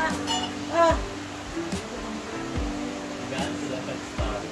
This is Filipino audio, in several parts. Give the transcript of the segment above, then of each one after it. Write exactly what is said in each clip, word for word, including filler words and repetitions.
Ah! Gan sila pag-start.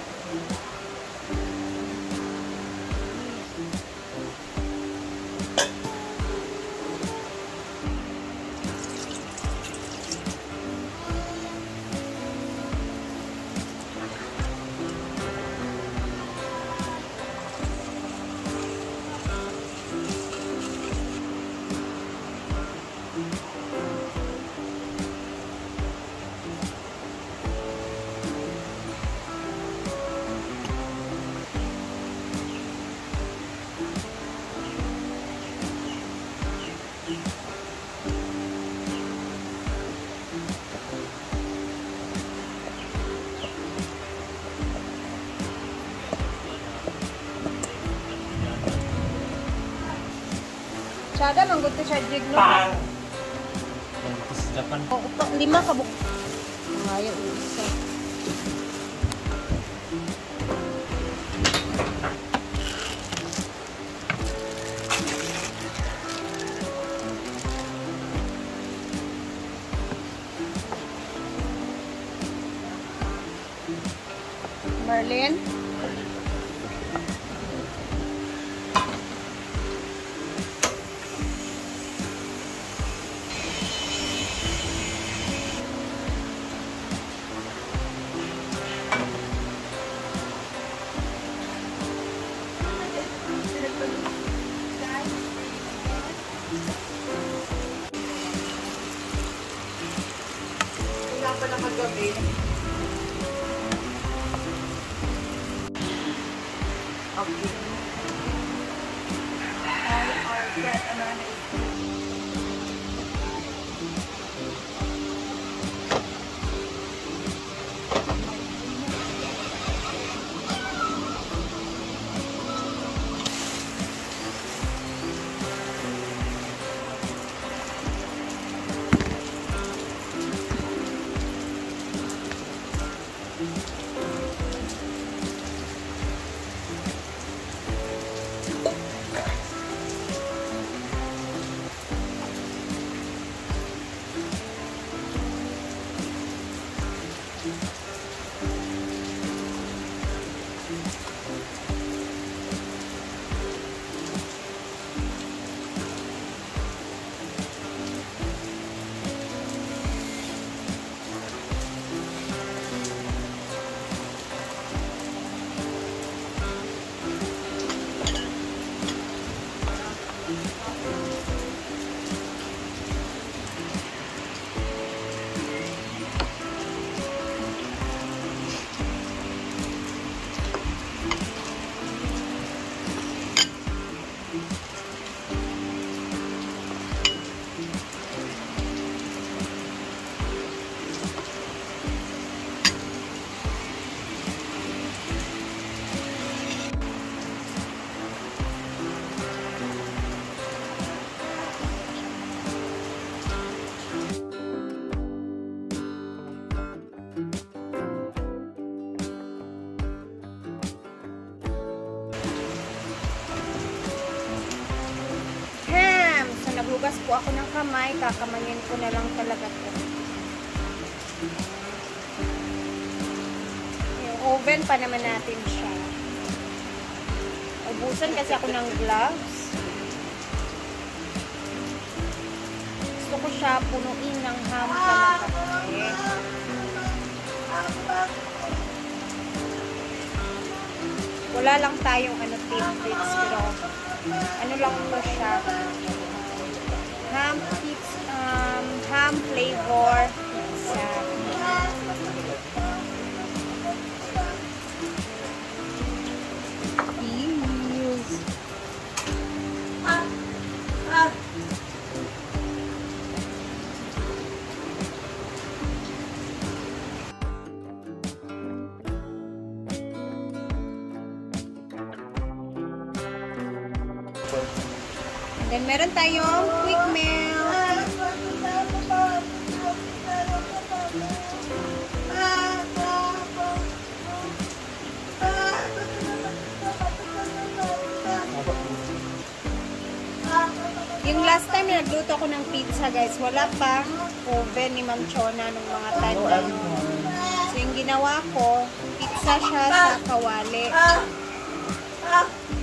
Sada manggod to siya jig no. Pang! Tapos Japan. O, upa- lima ka buk. Ayaw isa. Marlene. Kailan pa naman gabi? Okay. All are get another. Naghugas po ako ng kamay, kakamayin ko na lang talaga po. Yung oven pa naman natin siya. Ubusan kasi ako ng gloves. Gusto ko siya punuin ng ham talaga. Wala lang tayong ano, tidbits, pero ano lang po siya. Ham pizza, um, ham flavor pizza. Yes. Ah! Ah! Then meron tayong quick meal. Yung last time na nagluto ako ng pizza, guys, wala pa oven ni Ma'am Chona nung mga time na yun. So, yung ginawa ko, pizza siya sa kawali. Ah! Ah!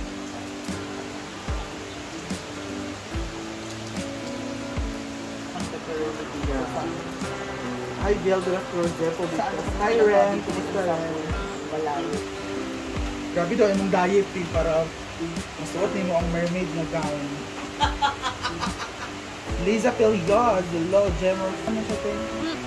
Hi, Biel de la Cruz, Depo Victor. Hi, Ren. Kumusta lang? Grabe daw, imong diet eh, para masuot mo ang mermaid na gown. Liza Pelios, hello, Gemma. Ano siya ito?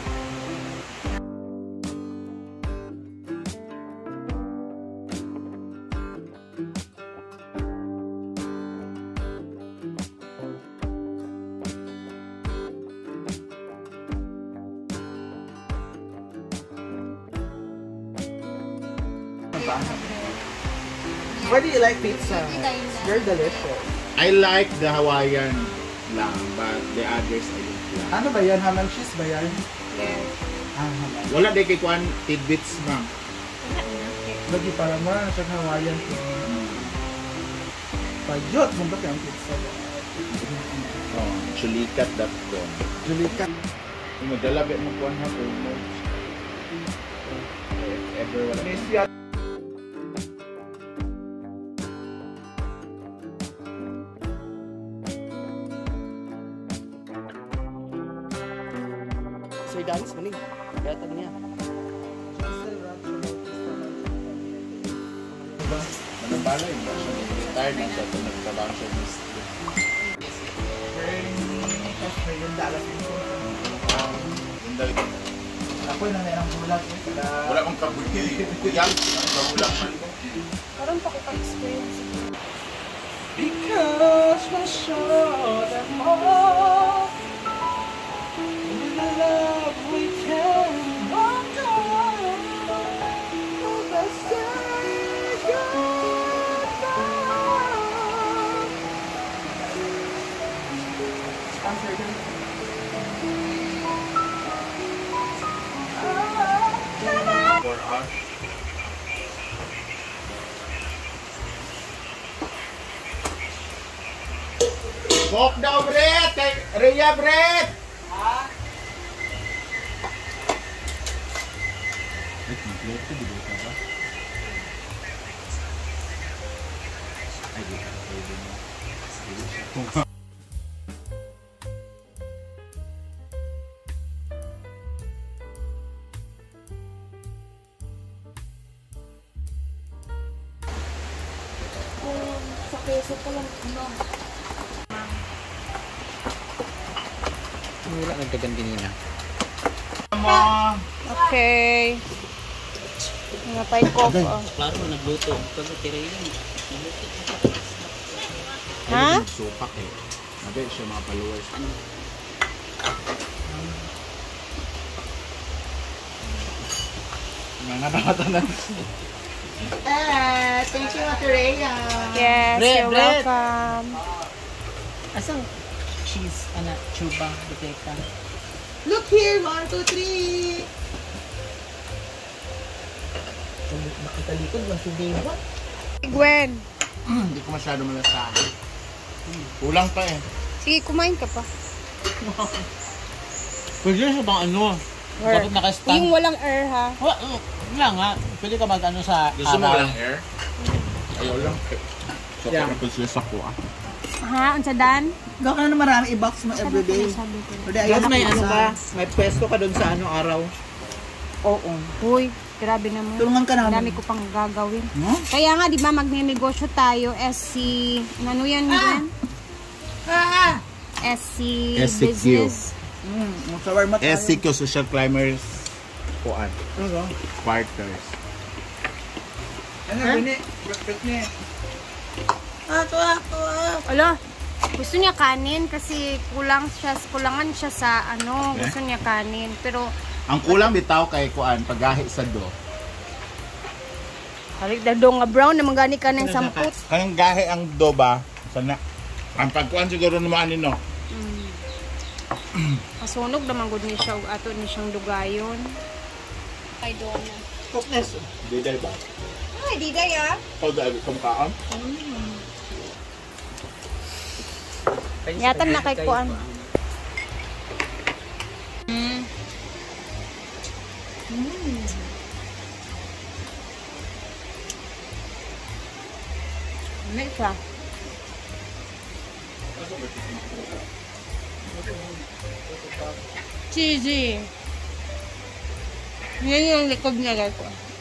Why do you like pizza? Very delicious. I like the Hawaiian lang, but the others I don't like. Ano ba yan? Ham and cheese ba yan? Yes. Ah, ham and Wala din kay Kwan tidbits ma'am. Lagi para mo na sa Hawaiian food. Payot, mong ba kayang pizza ba? Oh, chulikat dot com. Julika. Yung madala ba mo Kwan ha po mo. If ever wala. Miss ya. Sir Danis, maning. Gatag niya. Manabala yung ba siya retired na siya kung nagtrabaho siya ng street. May ganda alas ito. Yung dahil Ako yung nanay ng bulat. wala kong kabuti. Kuyang, kabulang man ko. Parang pakipag-experience. Because we're sure that more in the love we can walk on. Let's say goodbye. Answer them. For us. Coke daw, Brett! Kay Rhea, Brett! Ha? Ay, kompleto, di ba ba? Ay, di ka pwede mo. Sige siya. Sa keso ko lang, ano. Wala nagdagan kanina. Okay. Mga pay coke, oh. Klaro na nagluto. Pag tiray lang. Ha? Supak eh. Nabi siya mga followers. Mga nakatanan. Ah, thank you, Ate Rhea. Yes, Bread, you're bread. welcome. Asang cheese, ana, chuba, buteka. Look here, one, two, three. Makitalikod lang si Deva. Gwen, Hindi ko masyado malasahan. Kulang pa eh. sige, kumain ka pa. Pwede siya bang ano? Or, Bakit naka-stand? yung walang air, ha? Wala, wala nga. Pwede ka mag-ano sa Gusto mo araw. walang air? Ayaw lang. So, Yeah. parang pagsilis ako ah. Ha? Unsa dan? Gawa ka na marami i-box mo everyday. Pwede ayaw May na ano pizza. ba? May pwesto ka doon sa ano araw. Oo. Uy, grabe naman. Tulungan ka Ang namin. dami ko pang gagawin. No? Kaya nga, di ba, magnenegosyo tayo S C, ano yan, Gwen? Ah! S C S C Q. Business. Mm, shawarma tayo. S C Q Social Climbers Kuan. Ano? Quarters. Ano, Bini? Perfect niya. Ako, ako, ako. Ala, gusto niya kanin kasi kulang siya, kulangan siya sa ano, Eh? gusto niya kanin. Pero, Ang kulang bitaw kay Kuan paggahi sa do. halik na do nga brown na magani kanin samput. Kanang gahi ang do ba? Sana. Ang pagkuan siguro naman ano no. Mm. Masunog naman gud ni siya ug ato ni siyang dugayon. Ay do na. Cookness. Diday ba? Ay, di day ah. Pag dali kung kaan. Yata na kay Kuan. Mm. Mm. Ano siya? Cheesy. Yan yung likod niya, guys.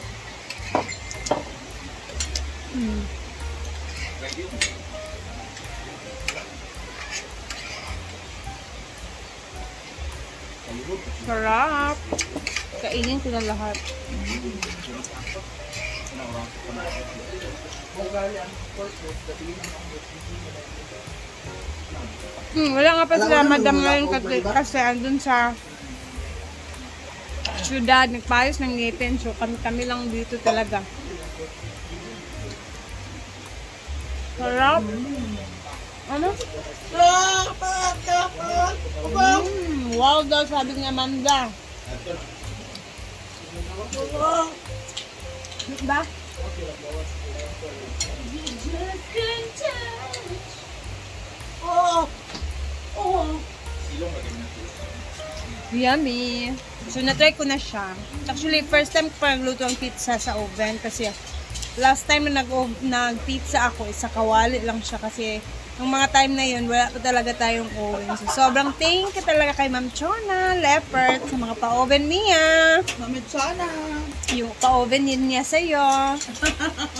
Mm. Sarap. Kainin ko na lahat. Hmm, wala nga pa sila madam ngayon kasi, kasi andun sa syudad, nagpayos ng ngipin. So kami, kami lang dito talaga. Sarap. Ano? Mm, wow daw, sabi ni Amanda. Diba? Oh! Oh! Yummy. So, na-try ko na siya. Actually, first time ko pa nagluto ang pizza sa oven kasi last time na nag- nag-pizza ako, isa kawali lang siya kasi nung mga time na yun, wala pa talaga tayong oven. So, sobrang thank you talaga kay Ma'am Chona, Leopard, sa mga pa-oven niya. Mamit sana. Yung pa-oven yun niya sa'yo.